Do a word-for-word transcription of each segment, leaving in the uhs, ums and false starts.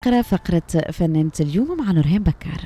فقرة فقرة فنانة اليوم مع نورهان بكار.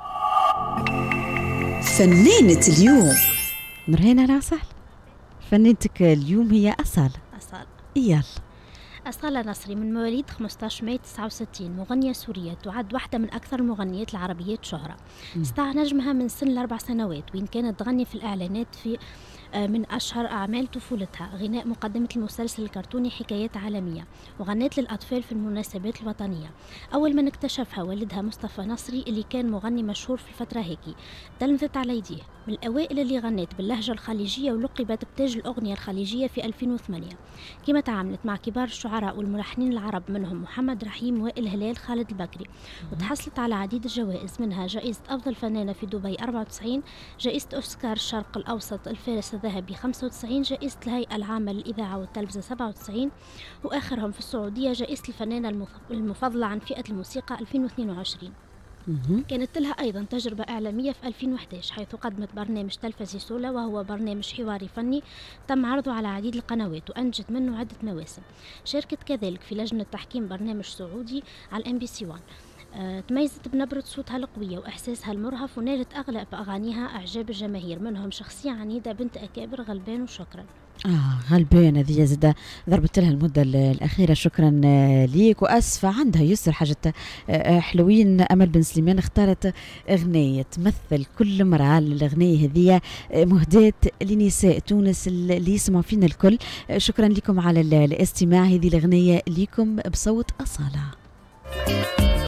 فنانة اليوم. نورهان أهلا وسهلا. فنانتك اليوم هي أصالة. أصالة يلا. أصالة نصري من مواليد خمسة عشر ماي تسعة وستين، مغنية سورية تعد واحدة من أكثر المغنيات العربيات شهرة. استطاع نجمها من سن الأربع سنوات، وين كانت تغني في الإعلانات في من أشهر أعمال طفولتها غناء مقدمة المسلسل الكرتوني حكايات عالمية، وغنت للأطفال في المناسبات الوطنية. أول من اكتشفها والدها مصطفى نصري اللي كان مغني مشهور في الفترة هيك، تلمذت على يديه. من الأوائل اللي غنت باللهجة الخليجية، ولقبت بتاج الأغنية الخليجية في ألفين وثمانية. كما تعاملت مع كبار الشعراء والملحنين العرب منهم محمد رحيم، وائل هلال، خالد البكري، وتحصلت على عديد الجوائز، منها جائزة أفضل فنانة في دبي أربعة وتسعين، جائزة أوسكار الشرق الأوسط الفارس الذهبي خمسة وتسعين، جائزة الهيئة العامة للإذاعة والتلفزة سبعة وتسعين، وآخرهم في السعودية جائزة الفنانة المفضلة عن فئة الموسيقى ألفين واثنين وعشرين. كانت لها أيضا تجربة إعلامية في ألفين وإحدى عشر، حيث قدمت برنامج تلفزي سولا، وهو برنامج حواري فني تم عرضه على عديد القنوات وأنجت منه عدة مواسم. شاركت كذلك في لجنة تحكيم برنامج سعودي على الام بي سي واحد. أه تميزت بنبرة صوتها القوية وإحساسها المرهف، ونالت أغلب أغانيها إعجاب الجماهير، منهم شخصية عنيدة بنت أكابر، غلبان وشكرا. آه غلبانة ذي زادة ضربت لها المدة الأخيرة. شكرا ليك. وأسفة عندها يسر حاجة حلوين. أمل بن سليمان اختارت أغنية تمثل كل مرة. الأغنية هذه مهداة لنساء تونس اللي يسمعوا فينا الكل. شكرا لكم على الاستماع. هذه الأغنية لكم بصوت أصالة.